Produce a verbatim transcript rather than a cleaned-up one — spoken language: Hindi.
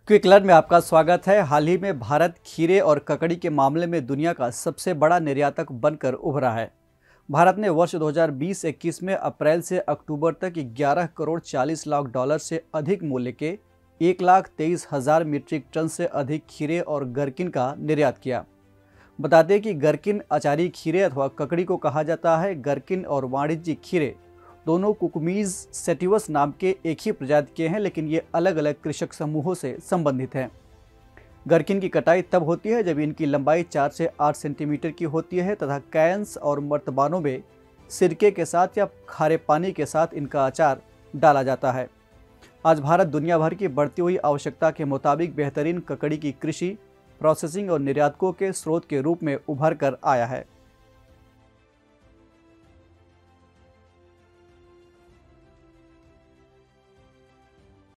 क्विक लर्न में आपका स्वागत है। हाल ही में भारत खीरे और ककड़ी के मामले में दुनिया का सबसे बड़ा निर्यातक बनकर उभरा है। भारत ने वर्ष दो हज़ार बीस इक्कीस में अप्रैल से अक्टूबर तक ग्यारह करोड़ चालीस लाख डॉलर से अधिक मूल्य के एक लाख तेईस हजार मीट्रिक टन से अधिक खीरे और गरकिन का निर्यात किया। बता दें कि गरकिन अचारी खीरे अथवा ककड़ी को कहा जाता है। गरकिन और वाणिज्यिक खीरे दोनों कुकुमीज सेटिवस नाम के एक ही प्रजाति के हैं, लेकिन ये अलग अलग कृषक समूहों से संबंधित हैं। गरकिन की कटाई तब होती है जब इनकी लंबाई चार से आठ सेंटीमीटर की होती है तथा कैन्स और मर्तबानों में सिरके के साथ या खारे पानी के साथ इनका अचार डाला जाता है। आज भारत दुनिया भर की बढ़ती हुई आवश्यकता के मुताबिक बेहतरीन ककड़ी की कृषि, प्रोसेसिंग और निर्यातकों के स्रोत के रूप में उभर कर आया है।